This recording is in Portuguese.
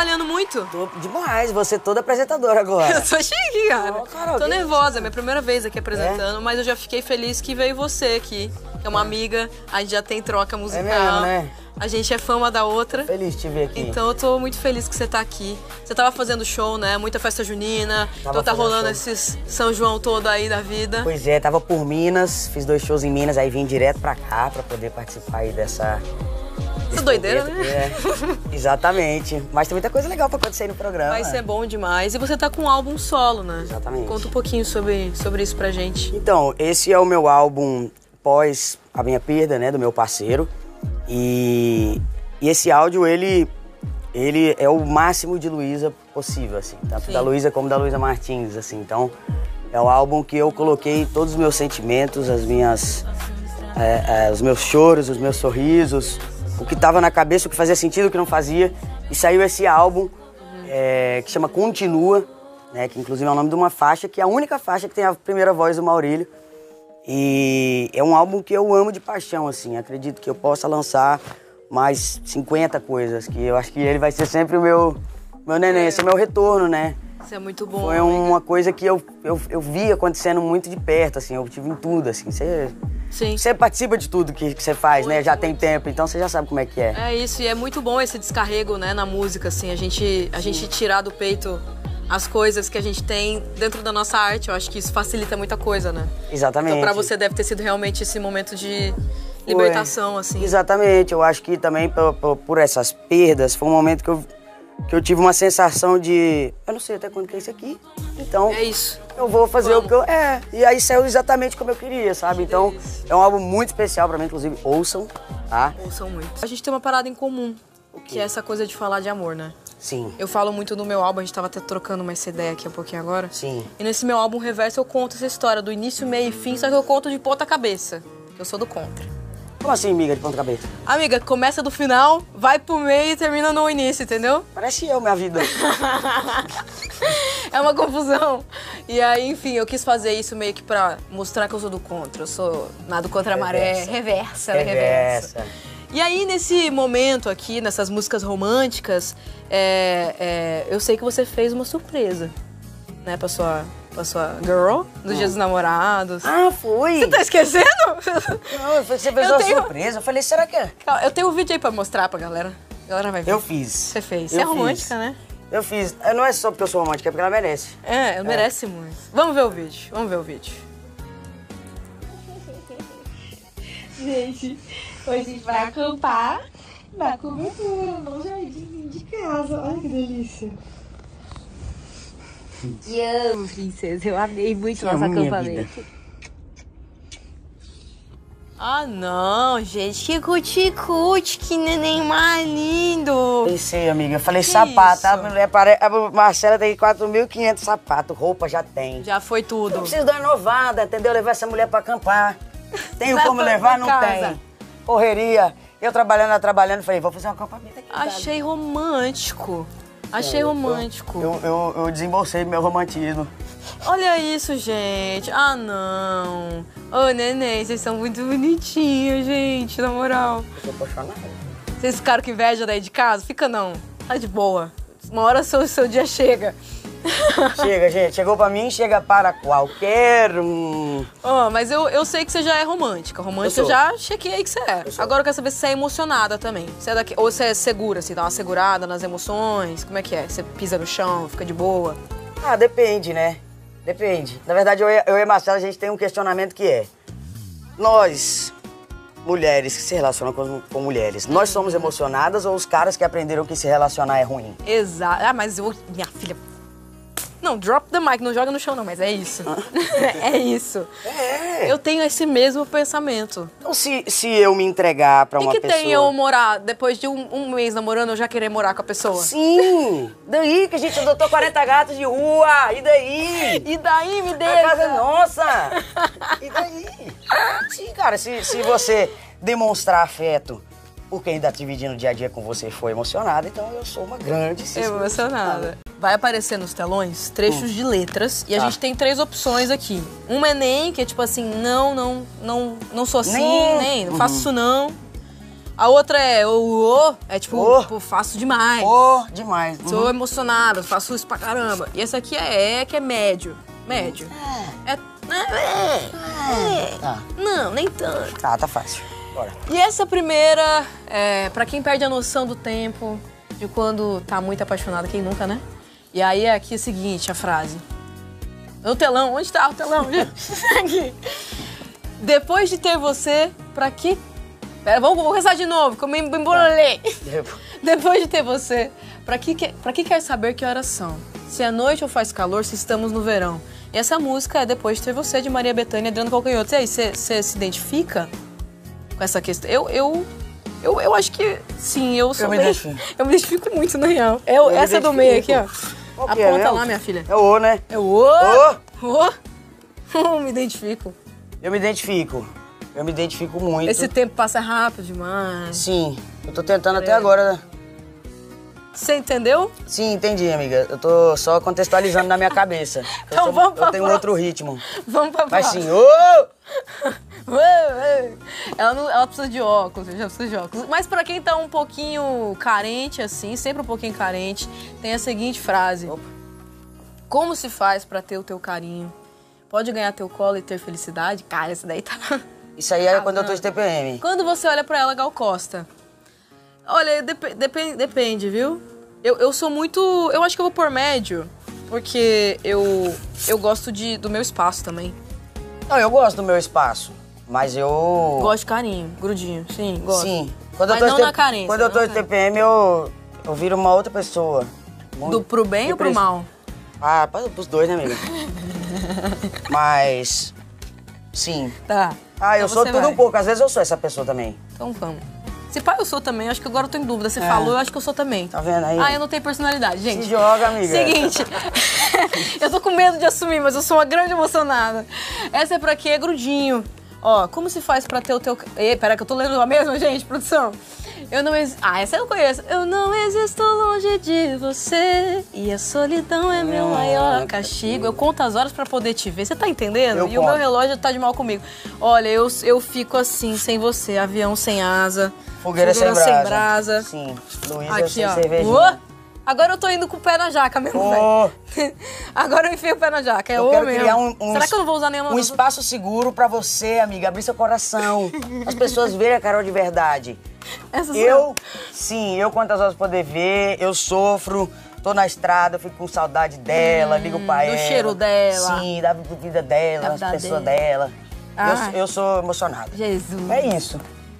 trabalhando muito? Tô demais, você toda apresentadora agora. Eu tô chique, cara. Oh, Carol, tô nervosa, é minha primeira vez aqui apresentando, mas eu já fiquei feliz que veio você aqui, que é uma amiga, a gente já tem troca musical. É mesmo, né? A gente é fã uma da outra. Feliz de te ver aqui. Então eu tô muito feliz que você tá aqui. Você tava fazendo show, né? Muita festa junina. Tava Então tá rolando show. esses São João todo aí da vida. Pois é, tava por Minas, fiz 2 shows em Minas, aí vim direto pra cá pra poder participar aí dessa... Essa doideira, né? É, exatamente. Mas tem muita coisa legal pra acontecer no programa. Vai ser bom demais. E você tá com um álbum solo, né? Exatamente. Conta um pouquinho sobre isso pra gente. Então, esse é o meu álbum pós a minha perda, né, do meu parceiro. E esse áudio, ele é o máximo de Luísa possível, assim. Tanto da Luísa como da Luísa Martins, assim. Então, é o álbum que eu coloquei todos os meus sentimentos, as minhas... os meus choros, os meus sorrisos, o que tava na cabeça, o que fazia sentido, o que não fazia. E saiu esse álbum que chama Continua, né, que inclusive é o nome de uma faixa, que é a única faixa que tem a primeira voz do Maurílio. E é um álbum que eu amo de paixão, assim. Acredito que eu possa lançar mais 50 coisas, que eu acho que ele vai ser sempre o meu neném, esse é o meu retorno, né? Isso é muito bom. Foi uma coisa que eu vi acontecendo muito de perto, assim, eu tive em tudo, assim. Você participa de tudo que você faz, né? Já tem tempo, então você já sabe como é que é. É isso, e é muito bom esse descarrego, né, na música, assim, a gente tirar do peito as coisas que a gente tem dentro da nossa arte. Eu acho que isso facilita muita coisa, né? Exatamente. Então pra você deve ter sido realmente esse momento de libertação, assim. Exatamente, eu acho que também por essas perdas, foi um momento que eu tive uma sensação de... Eu não sei até quando que é isso aqui, então... É isso. Eu vou fazer o que eu... e aí saiu exatamente como eu queria, sabe? Então, é um álbum muito especial pra mim, inclusive, ouçam, tá? Ouçam muito. A gente tem uma parada em comum, que é essa coisa de falar de amor, né? Sim. Eu falo muito no meu álbum, a gente tava até trocando uma ideia aqui um pouquinho agora. Sim. E nesse meu álbum Reverso eu conto essa história do início, meio e fim, só que eu conto de ponta cabeça, porque eu sou do contra. Como assim, amiga, de ponta cabeça? Amiga, começa do final, vai pro meio e termina no início, entendeu? Parece minha vida. É uma confusão. E aí, enfim, eu quis fazer isso meio que pra mostrar que eu sou do contra. Eu sou nada contra a maré. Reversa, né? Reversa. E aí, nesse momento aqui, nessas músicas românticas, eu sei que você fez uma surpresa, né, pra sua girl, dos Dias dos Namorados. Ah, foi? Você tá esquecendo? Não, você fez uma surpresa. Eu falei, será que é? Eu tenho um vídeo aí pra mostrar pra galera. A galera vai ver. Eu fiz. Você fez. Você é romântica, né? Eu fiz. Não é só porque eu sou romântica, é porque ela merece. Ela merece muito. Vamos ver o vídeo. Vamos ver o vídeo. Gente, hoje a gente vai acampar na cobertura, no jardim de casa. Olha que delícia. Te amo, princesa. Eu amei muito nosso acampamento. Ah, não, gente. Que cuticute, que neném mais lindo. Pensei, amiga. Eu falei sapato. A Marcela tem 4.500 sapatos. Roupa já tem. Já foi tudo. Eu preciso dar uma inovada, entendeu? Levar essa mulher pra acampar. Tenho como levar? Não tem. Correria. Eu trabalhando. Falei, vou fazer um acampamento aqui. Achei romântico. Achei romântico. Eu desembolsei meu romantismo. Olha isso, gente. Ah, não. Ô, neném, vocês são muito bonitinhos, gente, na moral. Eu tô apaixonado. Vocês ficaram com inveja daí de casa? Fica não. Tá de boa. Uma hora o seu dia chega. Chega, gente. Chegou pra mim, chega para qualquer mas eu sei que você já é romântica. Romântica eu já chequei aí que você é. Agora eu quero saber se você é emocionada também. Você é ou você é segura, assim, dá uma segurada nas emoções. Como é que é? Você pisa no chão, fica de boa? Ah, depende, né? Depende. Na verdade, eu e a Marcela, a gente tem um questionamento que é... Nós, mulheres que se relacionam com mulheres, nós somos emocionadas ou os caras que aprenderam que se relacionar é ruim? Exato. Ah, mas minha filha... Não, drop the mic, não joga no chão não, mas é isso. É isso. Eu tenho esse mesmo pensamento. Então se eu me entregar pra uma pessoa... E que tem eu morar, depois de um mês namorando, eu já querer morar com a pessoa? Sim! Daí que a gente adotou 40 gatos de rua, e daí? E daí, me deixa? A casa é nossa! E daí? Sim, cara, se você demonstrar afeto por quem tá dividindo o dia a dia com você foi emocionada, então eu sou uma grande... Emocionada. Vai aparecer nos telões trechos de letras e a gente tem 3 opções aqui. Um é nem, que é tipo assim, não sou assim, nem não faço isso não. A outra é é tipo, faço demais. Demais. Sou emocionada, faço isso pra caramba. E essa aqui que é médio. Médio. Tá. Não, nem tanto. Tá fácil. Bora. E essa primeira, pra quem perde a noção do tempo, de quando tá muito apaixonado, quem nunca, né? E aí é aqui o seguinte, a frase. No telão, onde tá o telão? Aqui. Depois de ter você, pra que... Pera, vamos começar de novo, que eu me embolei. Depois de ter você, pra que quer saber que horas são? Se é noite ou faz calor, se estamos no verão. E essa música é Depois de ter você, de Maria Bethânia e Adriano Calcanhoto. E aí, você se identifica com essa questão? Eu acho que sim, eu me identifico muito, na real. Essa do meio aqui, ó. Aponta lá, minha filha. É o né? É o me identifico. Eu me identifico muito. Esse tempo passa rápido demais. Sim, eu tô tentando até agora. Você entendeu? Sim, entendi, amiga. Eu tô só contextualizando na minha cabeça. Então vamos pra Eu tenho outro ritmo. Vamos pra próxima. Mas sim, Ela precisa de óculos, já precisa de óculos. Mas pra quem tá um pouquinho carente, assim, sempre um pouquinho carente, tem a seguinte frase. Opa. Como se faz pra ter o teu carinho? Pode ganhar teu colo e ter felicidade? Cara, essa daí tá... Isso aí é quando eu tô de TPM. Quando você olha pra ela, Gal Costa. Olha, depende, viu? Eu sou muito... Eu acho que eu vou por médio, porque eu gosto do meu espaço também. Não, eu gosto do meu espaço, mas eu... Gosto de carinho, grudinho, sim, gosto. Sim. Mas não na carência. Quando eu tô de TPM, eu viro uma outra pessoa. Pro bem ou pro mal? Ah, pros dois, né, amiga? Mas... Sim. Tá. Ah, eu sou tudo um pouco. Às vezes eu sou essa pessoa também. Então vamos. Se pá, eu sou também. Acho que agora eu tô em dúvida. Você falou, eu acho que eu sou também. Tá vendo aí? Ah, eu não tenho personalidade, gente. Se joga, amiga. Seguinte. Eu tô com medo de assumir, mas eu sou uma grande emocionada. Essa é pra quê? É grudinho. Ó, como se faz pra ter o teu... Pera que eu tô lendo a mesma, gente, produção. Essa eu conheço. Eu não existo longe de você e a solidão é meu maior castigo. Eu conto as horas pra poder te ver. Você tá entendendo? O meu relógio tá de mal comigo. Olha, eu fico assim, sem você. Avião sem asa. Fogueira sem brasa. Sim. Luísa aqui, sem ó. cervejinha. Agora eu tô indo com o pé na jaca mesmo, velho. Agora eu enfio o pé na jaca. Eu quero criar Será que eu não vou usar nenhuma... Um espaço seguro pra você, amiga. Abrir seu coração. As pessoas verem a Carol de verdade. Eu quantas horas poder ver, eu sofro, tô na estrada, fico com saudade dela, ligo pra ela. Do cheiro dela. Sim, da vida dela, das pessoas dela. Eu sou emocionado. Jesus. É isso.